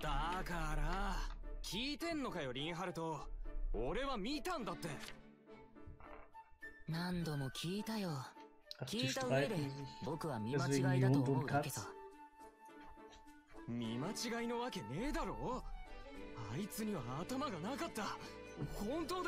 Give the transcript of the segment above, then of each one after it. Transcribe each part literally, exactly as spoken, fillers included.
だから聞いてんのかよリンハルト。俺は見たんだって。 何度も聞いたよ。 Ach, 聞 die いた上で streiten sich. 僕は見間 Deswegen 違い wie だと Hund 思 und うだけさ。 Katz. 見間違いのわけねえだろ。あいつには頭がなかった。本当だ。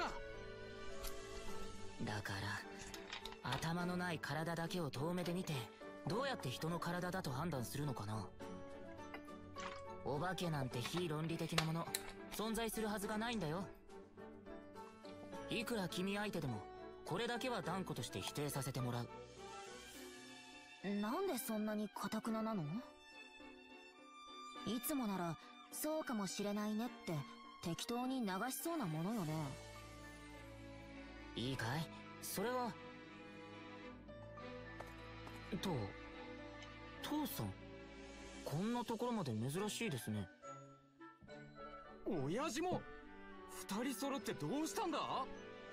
だから頭のない体だけを遠目で見てどうやって人の体だと判断するのかな。お化けなんて非論理的なもの存在するはずがないんだよ。いくら君相手でもこれだけは断固として否定させてもらう。 なんでそんなに堅くななの？いつもならそうかもしれないねって適当に流しそうなものよね。 いいかい、それは。と父さん、こんなところまで珍しいですね。 親父も二人揃ってどうしたんだ？わ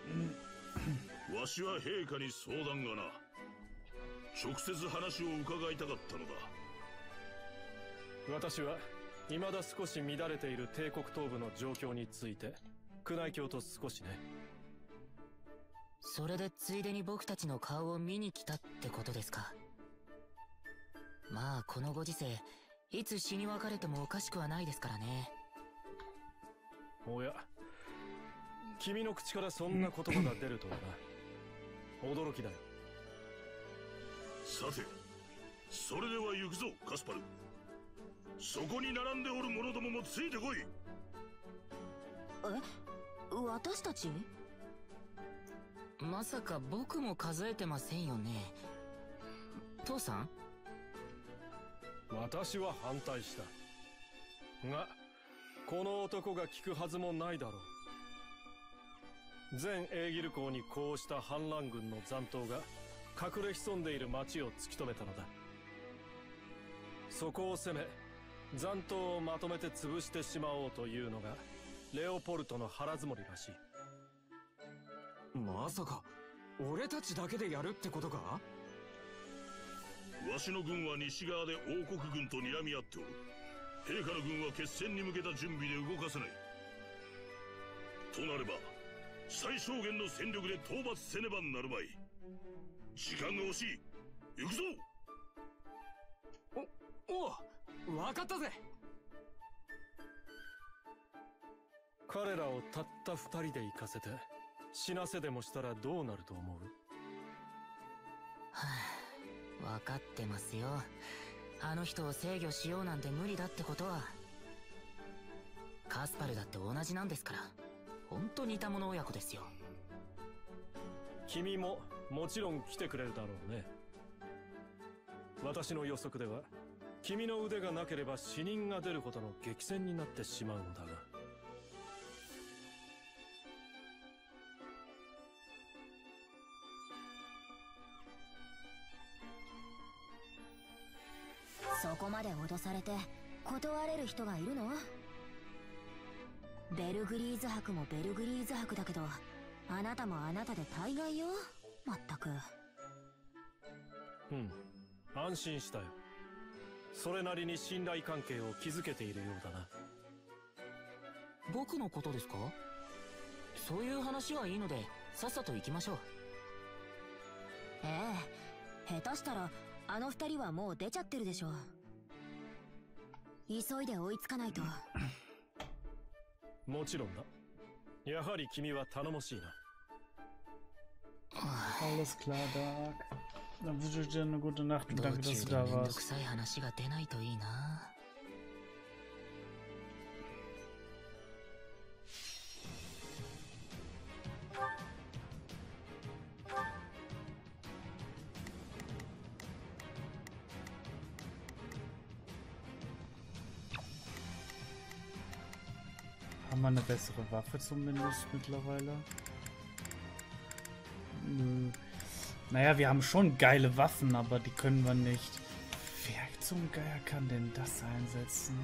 しは陛下に相談がな。直接話を伺いたかったのだ。 私は未だ少し乱れている帝国東部の状況について宮内卿と少しね。 それでついでに僕たちの顔を見に来たってことですか。まあこのご時世いつ死に別れてもおかしくはないですからね。 おや、君の口からそんな言葉が出るとはな。驚きだよ。 さて、それでは行くぞカスパル。そこに並んでおる者どももついてこい。 え、私たち？ まさか僕も数えてませんよね、父さん。 私は反対したが、この男が聞くはずもないだろう。全エーギル公にこうした反乱軍の残党が隠れ潜んでいる町を突き止めたのだ。そこを攻め残党をまとめて潰してしまおうというのがレオポルトの腹積もりらしい。 まさか俺たちだけでやるってことか？ わしの軍は西側で王国軍と睨み合っておる。陛下の軍は決戦に向けた準備で動かせない。となれば最小限の戦力で討伐せねばなるまい。時間が惜しい。行くぞ。 おお、分かったぜ。 彼らをたった二人で行かせて死なせでもしたらどうなると思う？ はあ、分かってますよ。あの人を制御しようなんて無理だってことは。カスパルだって同じなんですから。本当似た者親子ですよ。 君ももちろん来てくれるだろうね。私の予測では君の腕がなければ死人が出るほどの激戦になってしまうのだが。 そこまで脅されて断れる人がいるの？ベルグリーズ伯もベルグリーズ伯だけど、あなたもあなたで大概よ。まったく。 うん、安心したよ。それなりに信頼関係を築けているようだな。 僕のことですか？そういう話はいいのでさっさと行きましょう。 ええ、下手したらあの二人はもう出ちゃってるでしょ。急いで追いつかないと。 もちろんだ。やはり君は頼もしいな。 Alles klar, Dark. Dann wünsche ich dir eine gute Nacht und 道 danke, dass 中 du で da めんどく warst. さい話が出ないといいな。 Haben wir eine bessere Waffe zumindest mittlerweile? Nö. Naja, wir haben schon geile Waffen, aber die können wir nicht. Wer zum Geier kann denn das einsetzen?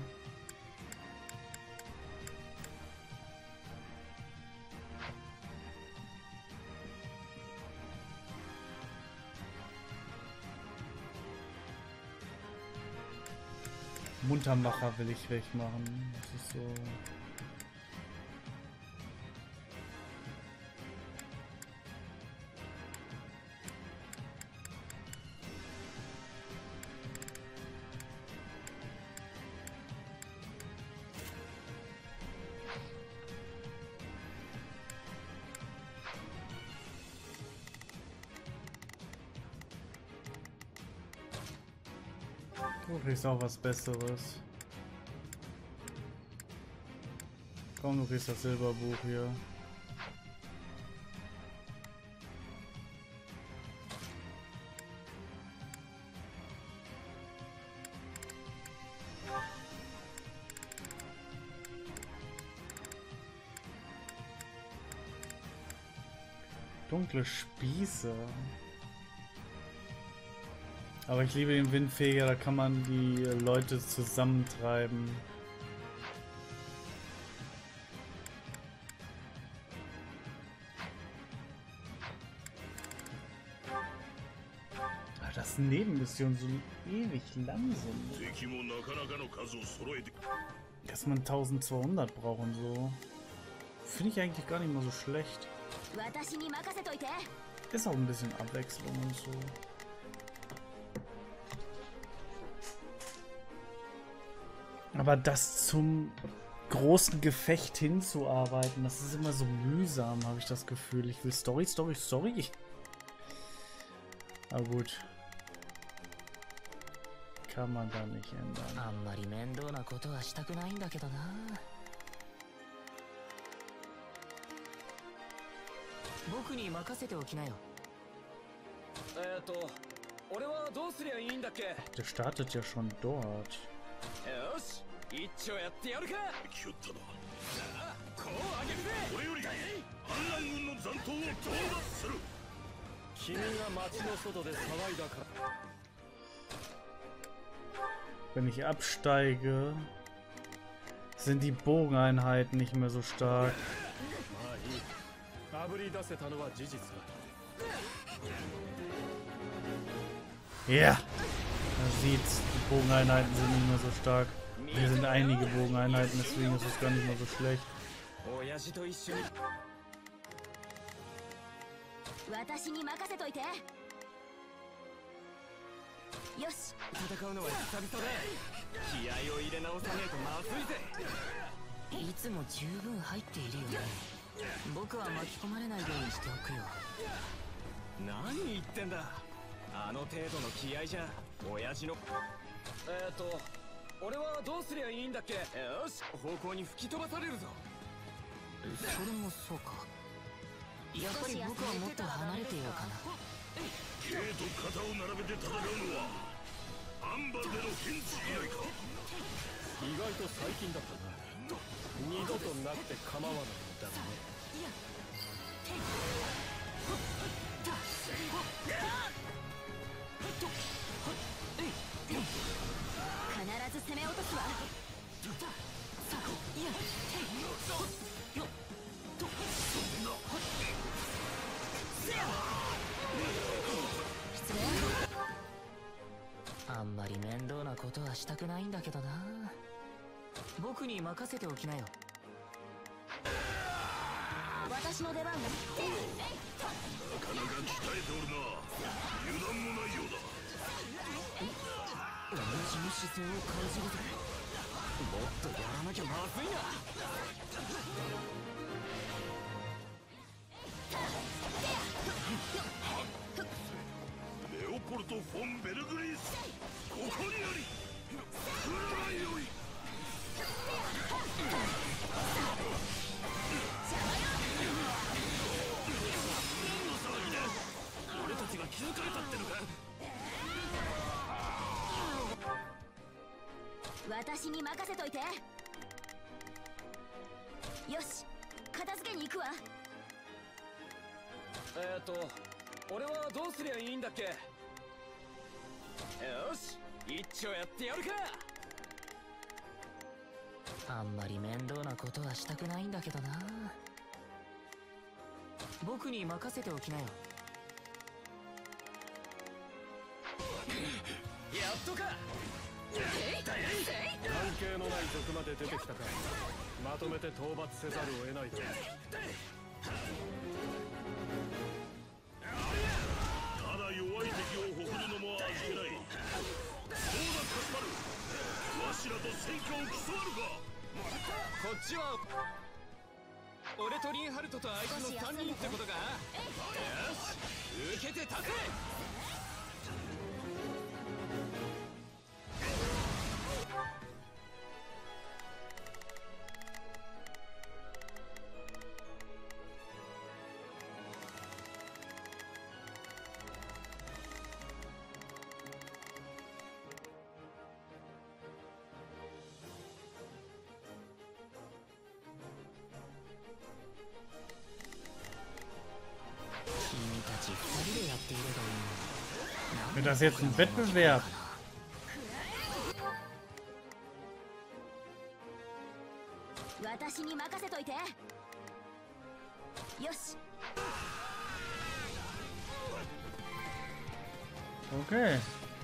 Muntermacher will ich wegmachen. Das ist so. Du kriegst auch was Besseres. Komm, du kriegst das Silberbuch hier. Dunkle Spieße. Aber ich liebe den Windfeger, da kann man die Leute zusammentreiben. Ah, das sind Nebenmissionen so ewig lang sind. Dass man eintausendzweihundert braucht und so. Finde ich eigentlich gar nicht mal so schlecht. Ist auch ein bisschen Abwechslung und so. Aber das zum großen Gefecht hinzuarbeiten, das ist immer so mühsam, habe ich das Gefühl. Ich will Story, Story, Story. Aber gut. Kann man da nicht ändern. Der startet ja schon dort. よし一丁やってやるか気負ったなさあこうあげるぜこれより反乱軍の残党を討伐する君が町の外で騒いだから Wenn ich absteige, sind die Bogeneinheiten nicht mehr so stark. Ja, man sieht's, die Bogeneinheiten sind nicht mehr so stark. Hier sind einige Bogeneinheiten, deswegen ist es gar nicht mehr so schlecht. Nani言ってんだあの程度の気合じゃ親父のえっと俺はどうすりゃいいんだっけよし方向に吹き飛ばされるぞそれもそうかやっぱり僕はもっと離れていようかな K と肩を並べて戦うのはアンバルでの現地以来か意外と最近だったな二度となって構わないんだね必ず攻め落とすわあんまり面倒なことはしたくないんだけどな僕に任せておきなよ私の出番だなかなか鍛えておるな油断もないようだ親父の視線を感じるぜもっとやらなきゃまずいなレオポルト・フォン・ベルグリースここにあり来るがよい俺たちが気づかれたってのか私に任せといてよし片付けに行くわえっと俺はどうすりゃいいんだっけよし一丁やってやるかあんまり面倒なことはしたくないんだけどな僕に任せておきなよやっとかえいだい係のない族まで出てきたか。まとめて討伐せざるを得ないだろう。 ただ弱い敵を誇るのも味気ない。そうだカスパル、わしらと戦果を競わるか。 こっちは俺とリンハルトとあいつのさんにんってことか。よし受けて立て。 君たち二人でやっていればいいのに。 Wird das jetzt ein Wettbewerb? 私に任せといて。よし。 Okay.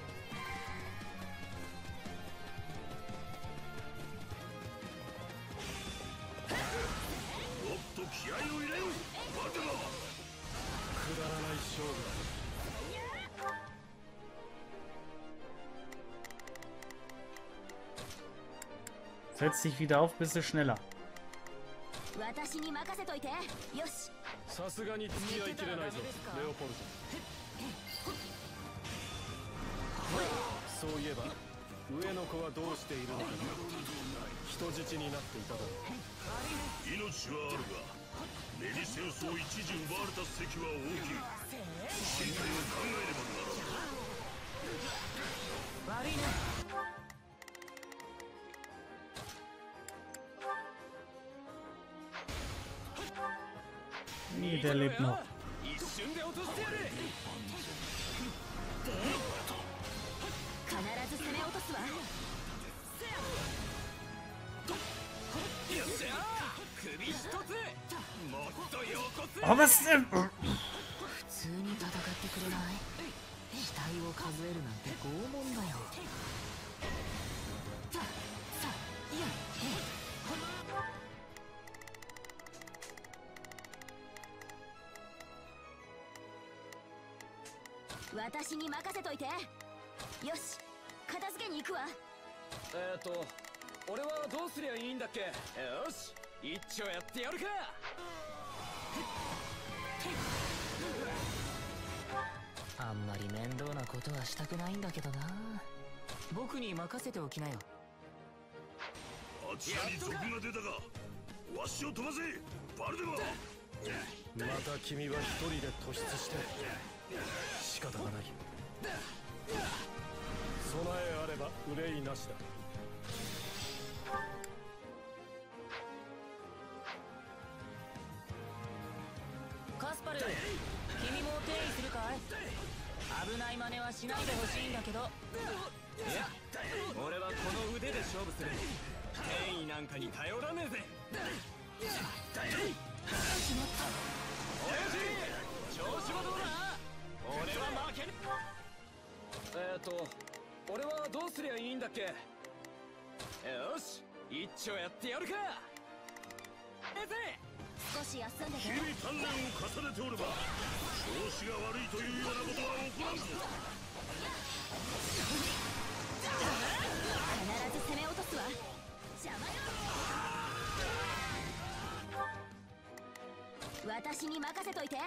もっと気合を入れよ。待てろ。 くだらない勝負だ。 Setz dich wieder auf, bist du schneller. 私に任せといて。よし。 さすがに付き合いきれないぞ、レオポルト。そういえば上の子はどうしているのかな。人質になっていただろう。 命はあるが、メディセウスを一時奪われた責は大きい。身体を考えねばならん。 悪いな。 Nee, der lebt noch. 一瞬で落としてやる。 必ず攻め落とすわ。 よっしゃ首一つ。もっとよこせ。 Oh, was denn? 普通に戦ってくれない。死体を数えるなんて拷問だよ。 私に任せといて。よし、片付けに行くわ。 えーと俺はどうすりゃいいんだっけ。よし一丁やってやるか。 あんまり面倒なことはしたくないんだけどな。僕に任せておきなよ。 あちらに賊が出たが、わしを飛ばせバルデマ。 また君は一人で突出して仕方がない。備えあれば憂いなしだ。 カスパル、君も転移するかい。危ない真似はしないでほしいんだけど。 いや俺はこの腕で勝負する。転移なんかに頼らねえぜ。親父調子はどうだ。俺は負けねえ。えーと俺はどうすりゃいいんだっけ。よし一丁やってやるか。えぜ少し休んでて。 日々鍛錬を重ねておれば調子が悪いというようなことは起こらんぞ。 必ず攻め落とすわ。邪魔よ。私に任せといて。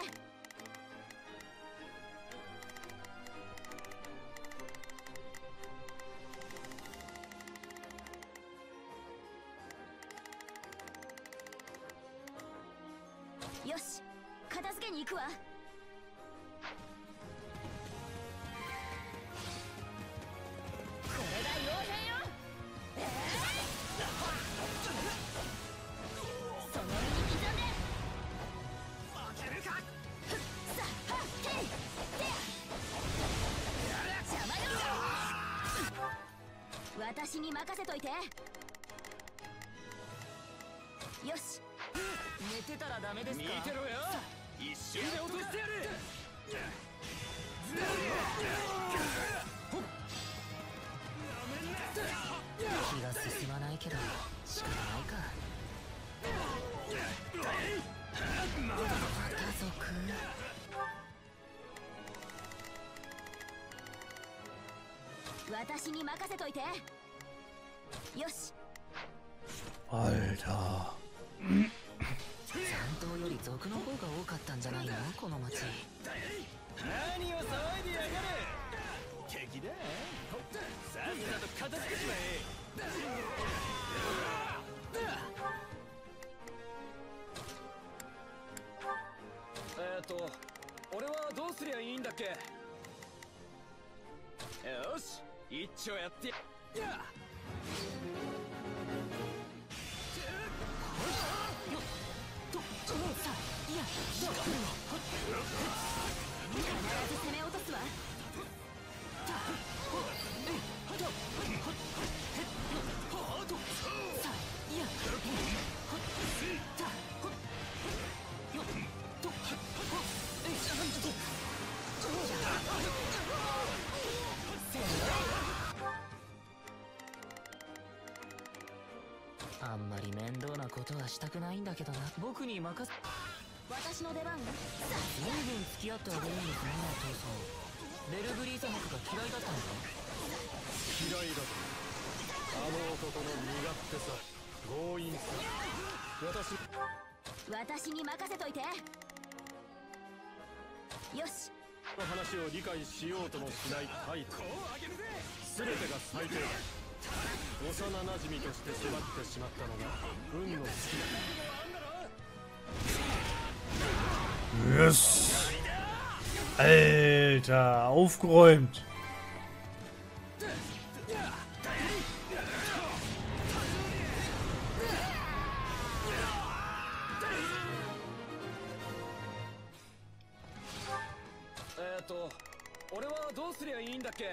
よし、片付けに行くわ。これが傭兵よ。その身に刻んで。負けるか。さあ、はっへい。邪魔よ。私に任せといて。よし。 寝てたらダメですか。 見てろよ一瞬で落としてやる。 気が進まないけど仕方ないか。また族。 私に任せといて。よし。 Alter。 残党より族の方が多かったんじゃないのこの町。 何を騒いでやがる。敵だ。さっさと片付けちまえ。えっと俺はどうすりゃいいんだっけ。よし一丁やってや。 必ず攻め落とすわ。 あんまり面倒なことはしたくないんだけどな。僕に任せ。 私の出番。 随分付き合ってあげるんですねお父さん。ベルグリー砂漠が嫌いだったのか。 嫌いだ。あの男の身勝手さ、強引さ。 私私に任せといて。よし。 の話を理解しようともしない態度。全てが最低。幼なじみとして育ってしまったのが運の尽きだ。 Yes. Alter, aufgeräumt. えっと俺はどうすりゃいいんだっけ。よ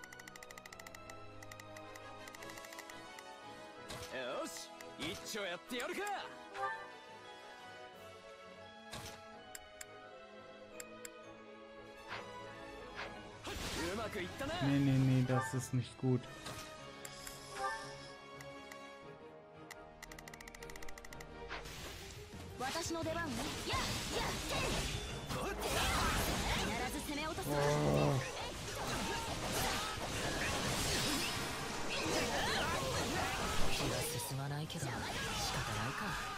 し一丁やってやるか。うまくいったな。 Nee, nee, nee, das ist nicht gut. 私の出番ね。やっやっ必ず攻め落とすわ。 気が進まないけど仕方ないか。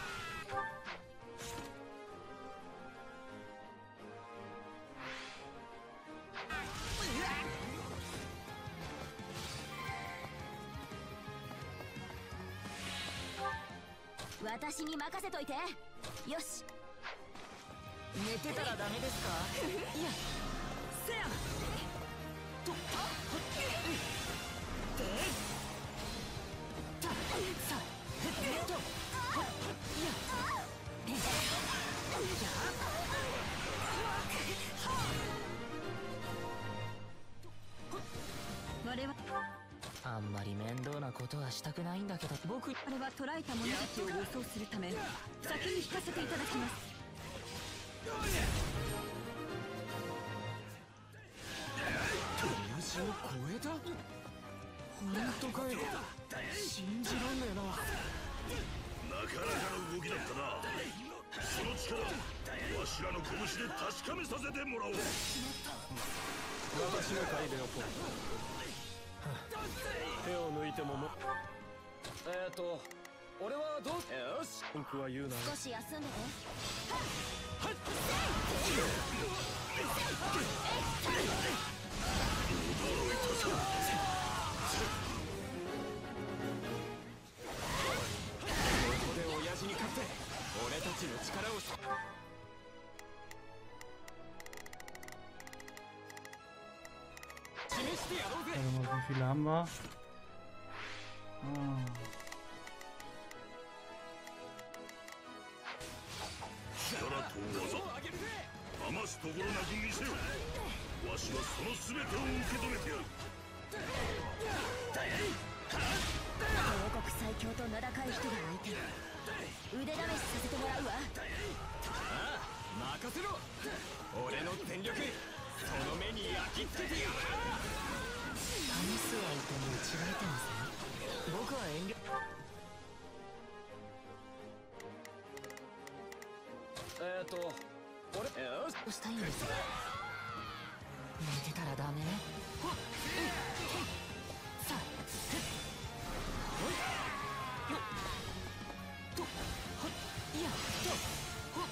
私に任せといて。よし。 寝てたらダメですか。いやせやと我はあんまり面倒なことはしたくないんだけど僕あれは捕らえた者たちを護送するため先に引かせていただきます。 私を超えた。本当かよ。信じらんねえな。 なかなかの動きだったな。その力わしらの拳で確かめさせてもらおう。 私の会でおこう。手を抜いてももえっと俺はどう。よし文句は言うな。 少し休んでて。 ここで親父に勝って俺たちの力を示してやろうぜ。 Warte mal, wie viele haben wir? Ah. 力と技余すところなく見せよ。わしはその全てを受け止めてやる。 王国最強と名高い人が相手に腕試しさせてもらうわ。 ああ任せろ。俺の全力その目に焼き付けてやる。 試す相手に違えてますね。僕と俺よしどうしたいんです寝てたらダメほっうんさあふっほいよっとほっいやとほっ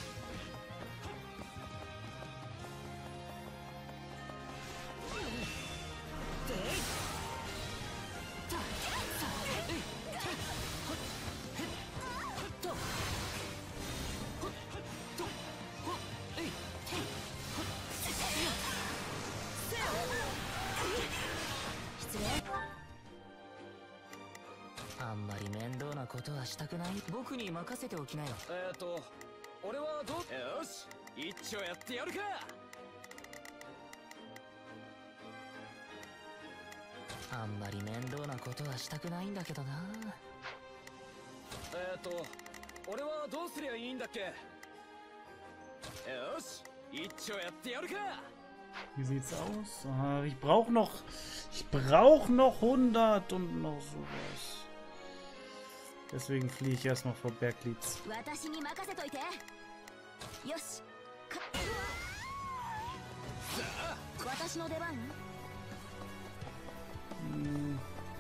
でいたさあえいほっへっほっとほっとほっえいへいほっいやせよ失礼あんまり面倒なことはしたくない僕に任せておきなよえっと俺はどうよし一丁やってやるかあんまり面倒なことはしたくないんだけどなえっと俺はどうすりゃいいんだっけよし一丁やってやるか Wie sieht's aus? Ah, ich brauche noch. Ich brauche noch hundert und noch sowas. Deswegen fliege ich erstmal vor Berglitz. 私に任せといてよしか私の出番 Hm.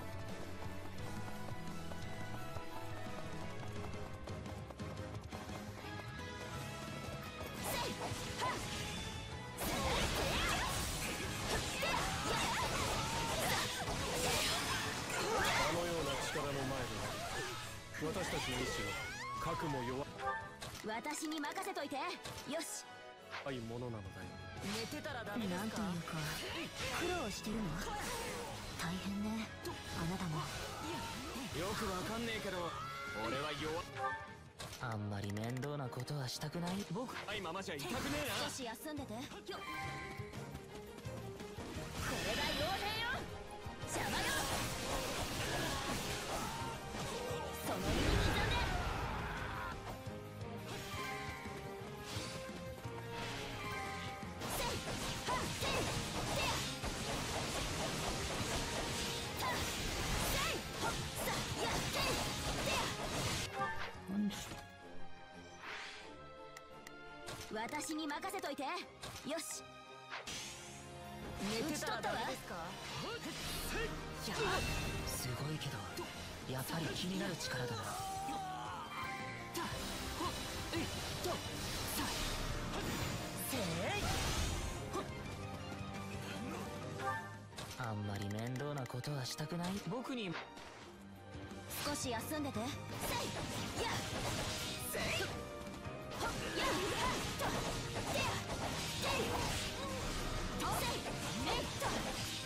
Watashi 私に任せといてよしいものなのだよ寝てたらダメですかなんというか苦労してるの大変ねあなたもよくわかんねえけど俺は弱あんまり面倒なことはしたくない僕いままじゃ痛くねえな少し休んでてよっこれが傭兵よ邪魔よその耳に刻んで私に任せといてよし寝てたらダメですかすごいけどやっぱり気になる力だなあんまり面倒なことはしたくない僕に少し休んでてせいやせいほっやとてやていとせいえっと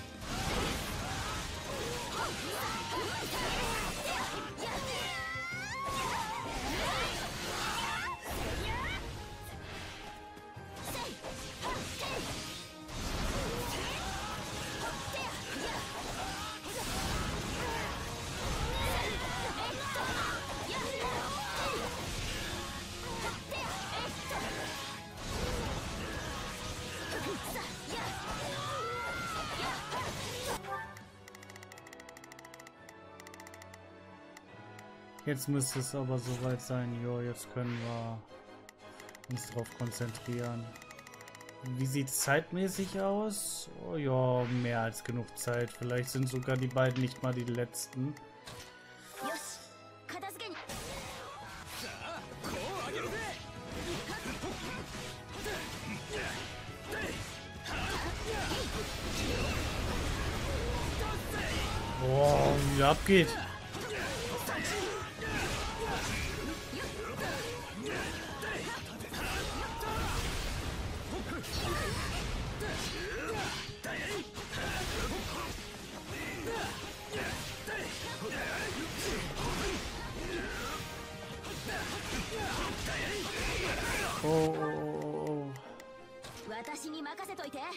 ほってややせいはってほってやや Jetzt müsste es aber soweit sein. Jo, jetzt können wir uns darauf konzentrieren. Wie sieht es zeitmäßig aus? Oh ja, mehr als genug Zeit. Vielleicht sind sogar die beiden nicht mal die letzten. Boah, wie abgeht. Oh, oh, oh, oh. 私に任せといてよ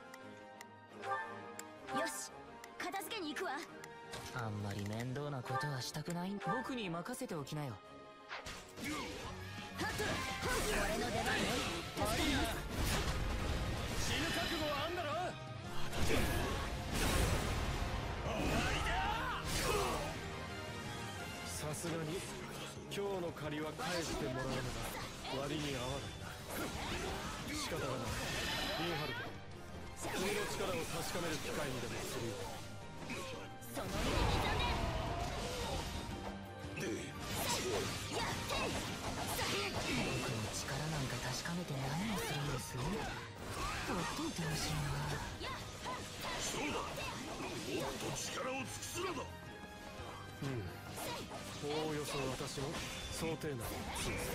し片付けに行くわあんまり面倒なことはしたくない僕に任せておきなよ俺の出番ね死ぬ覚悟はあんだろさすがに今日の借りは返してもらうのが割に合わないな仕方がない。インハルト、君の力を確かめる機会にでもするよ。 その上に刻んで僕の力なんか確かめて何をするんです？ほっといてほしいな。 そうだ、もっと力を尽くすのだ。 うん、おおよそ私の想定内の強さ。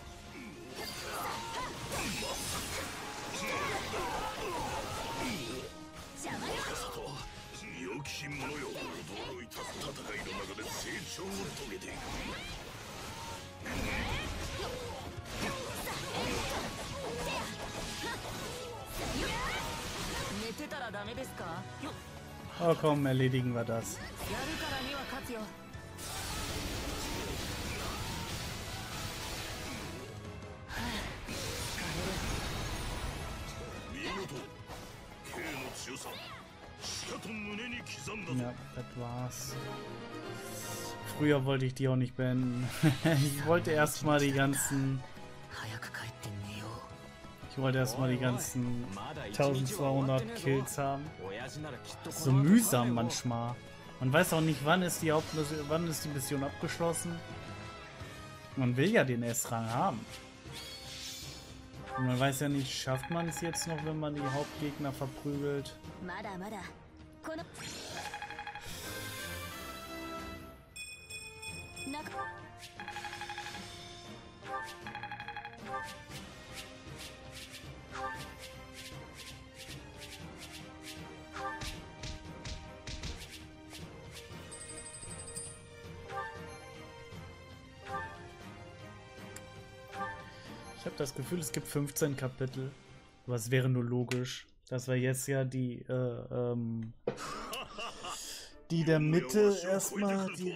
邪魔よ。 良き者よ、驚いた戦いの中で成長を遂げていく。 寝てたらダメですか？よっ、 Oh komm, erledigen wir das. やるからには勝つよ。 見事、Kの強さ、しかと胸に刻んだぞ。 Ja, das war's. Früher wollte ich die auch nicht beenden. Ich wollte erstmal die ganzen. 早く帰って寝よう。 Ich wollte erstmal die ganzen eintausendzweihundert Kills haben. Das ist so mühsam manchmal. Man weiß auch nicht, wann ist die Hauptmission, wann ist die Mission abgeschlossen. Man will ja den S-Rang haben. Und man weiß ja nicht, schafft man es jetzt noch, wenn man die Hauptgegner verprügelt. まだまだこのなか Ich habe das Gefühl, es gibt fünfzehn Kapitel. Aber es wäre nur logisch, dass wir jetzt ja die, äh, ähm, die der Mitte erstmal, die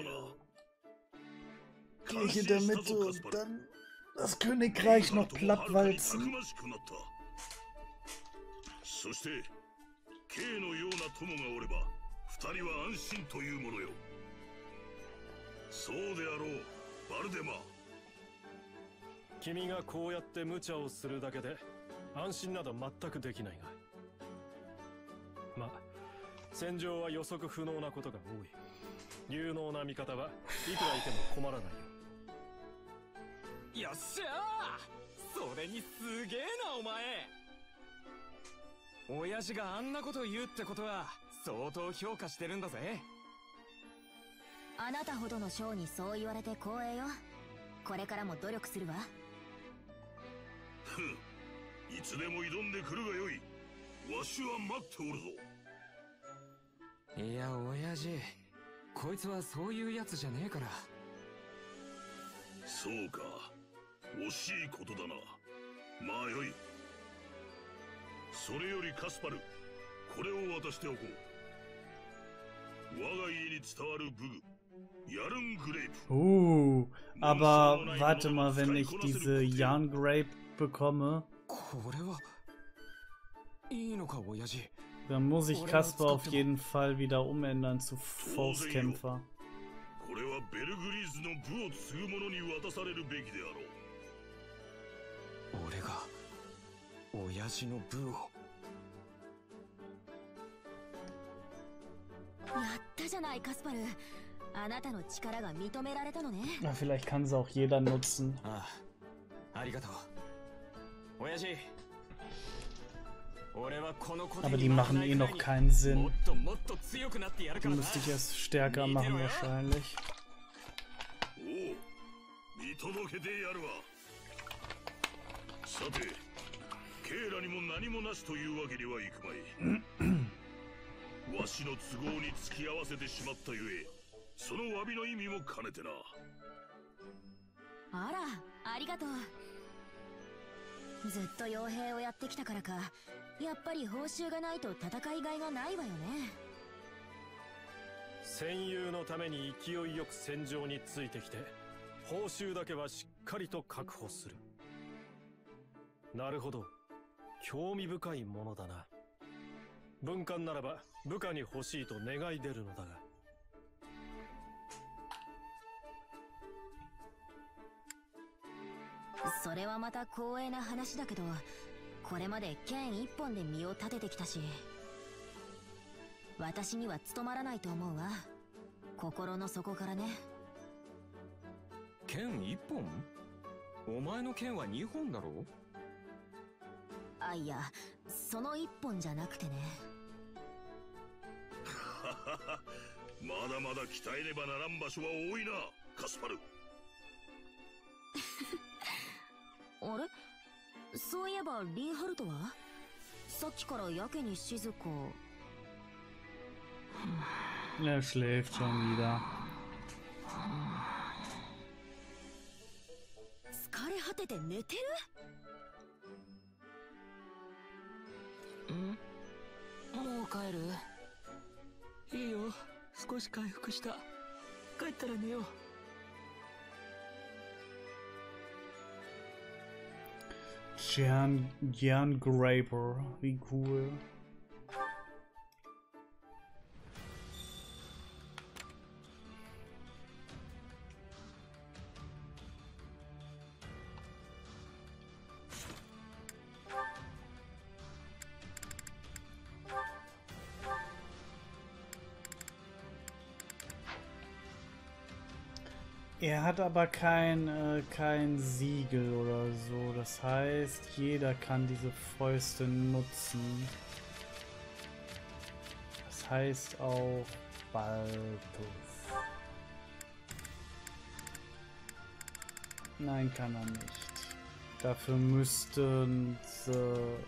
Kirche der Mitte und dann das Königreich noch plattwalzen. そして K のような友がおれば二人は安心というものよ。そうであろう、バルデマー。 君がこうやって無茶をするだけで安心など全くできないが、まあ戦場は予測不能なことが多い。有能な味方はいくらいても困らないよ。 よっしゃー、それにすげえなお前。親父があんなこと言うってことは相当評価してるんだぜ。 あなたほどの将にそう言われて光栄よ。これからも努力するわ。 ふん、いつでも挑んでくるがよい。わしは待っておるぞ。 いや親父、こいつはそういうやつじゃねえから。 そうか、惜しいことだな。まあよい。それよりカスパル、これを渡しておこう。我が家に伝わる武具、ヤルングレープ。 Uh, aber warte mal, wenn ich diese Yarn Grape bekomme, これはいいのか親父。 dann muss ich Kaspar auf jeden Fall wieder umändern zu Faustkämpfer. これはベルグリーズの部を継ぐ者に渡されるべきであろう。 俺が親父の部を。 やったじゃないカスパル。あなたの力が認められたのね。 Na, vielleicht kann sie auch jeder nutzen. ああ、ありがとう親父。俺はこのことに Aber die machen eh noch keinen も Sinn. っともっと強くなってやるか Die らな。 müsste ich erst stärker machen wahrscheinlich. おう、見届けてやるわ。さて、ケイラにも何もなしというわけにはいくまい。わしの都合に付き合わせてしまったゆえ、その詫びの意味も兼ねてな。 あら、ありがとう。ずっと傭兵をやってきたからか、やっぱり報酬がないと戦いがいがないわよね。 戦友のために勢いよく戦場についてきて、報酬だけはしっかりと確保する。なるほど、興味深いものだな。文官ならば部下に欲しいと願い出るのだが。 それはまた光栄な話だけど、これまで剣一本で身を立ててきたし、私には務まらないと思うわ。心の底からね。 剣一本？お前の剣は二本だろ？ あ、いや、その一本じゃなくてね。 まだまだ鍛えねばならん場所は多いな、カスパル。 あれ、そういえばリンハルトはさっきからやけに静か。 Er schläft schon wieder. 疲れ果てて寝てる？ ん？もう帰る？いいよ、少し回復した。帰ったら寝よう。 Gern, Gern Graber, wie cool. Er hat aber kein, äh, kein Siegel oder so. Das heißt, jeder kann diese Fäuste nutzen. Das heißt auch Baltus. Nein, kann er nicht. Dafür müssten sie...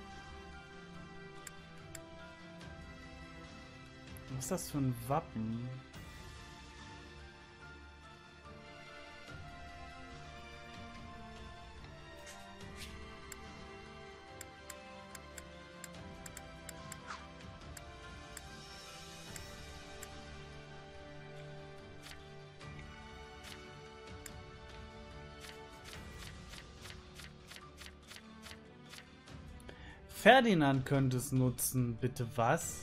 Was ist das für ein Wappen? Ferdinand könnte es nutzen. Bitte was?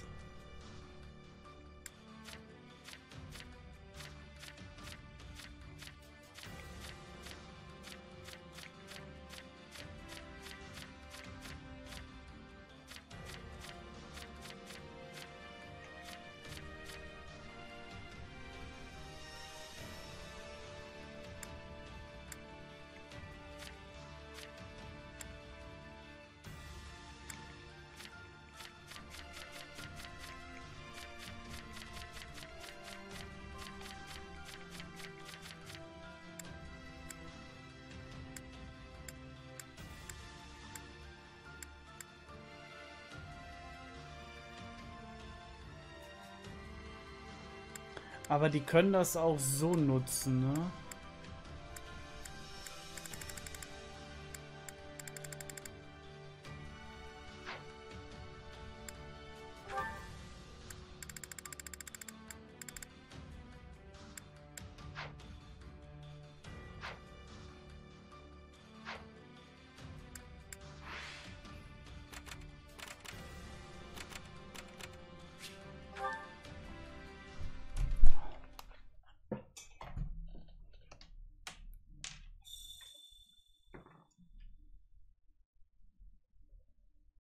Aber die können das auch so nutzen, ne?